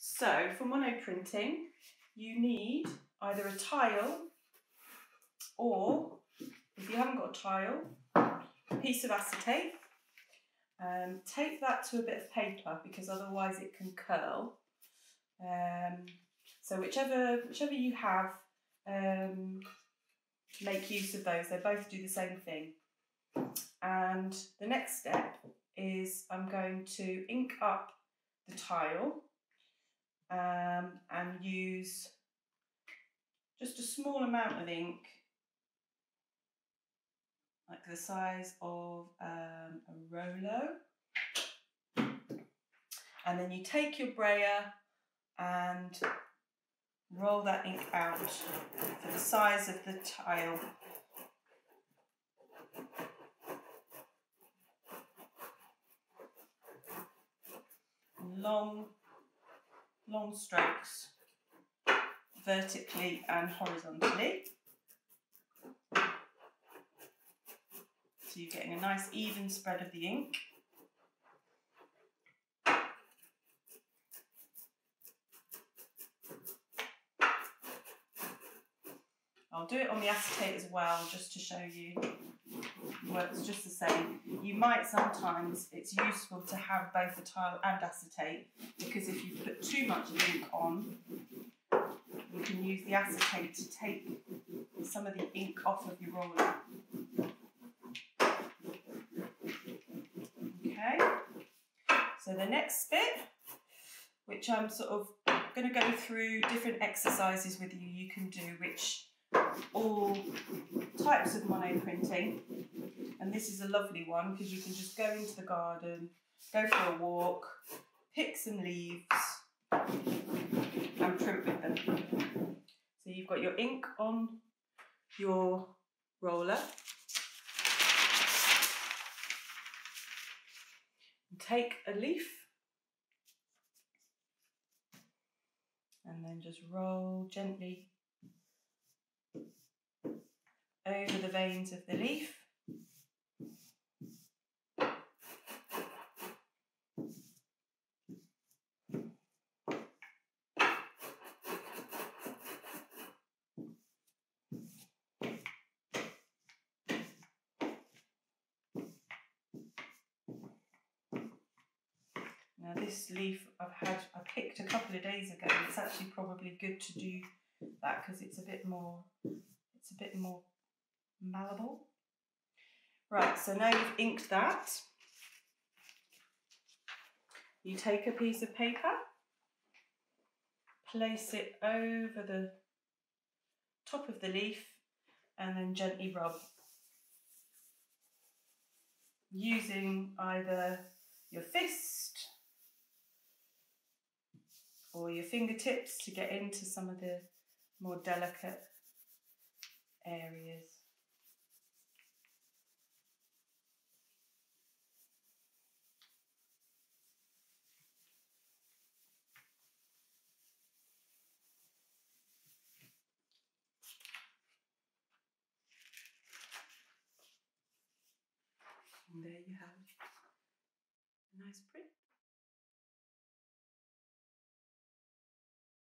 So for monoprinting, you need either a tile or, if you haven't got a tile, a piece of acetate. Tape that to a bit of paper because otherwise it can curl. So whichever you have, make use of those. They both do the same thing. And the next step is I'm going to ink up the tile and use just a small amount of ink, like the size of a Rolo. And then you take your brayer and roll that ink out for the size of the tile. Long strokes, vertically and horizontally. So you're getting a nice even spread of the ink. I'll do it on the acetate as well, just to show you. It works just the same. You might sometimes, it's useful to have both the tile and acetate, because if you put too much ink on, you can use the acetate to take some of the ink off of your roller. Okay, so the next bit, which I'm sort of going to go through different exercises with you, you can do, which all types of monoprinting, and this is a lovely one because you can just go into the garden, go for a walk, pick some leaves and print with them. So you've got your ink on your roller. Take a leaf and then just roll gently over the veins of the leaf. Now this leaf I picked a couple of days ago. It's actually probably good to do that because it's a bit more malleable. Right, so now you've inked that, you take a piece of paper, place it over the top of the leaf and then gently rub, using either your fist or your fingertips to get into some of the more delicate areas. And there you have a nice print.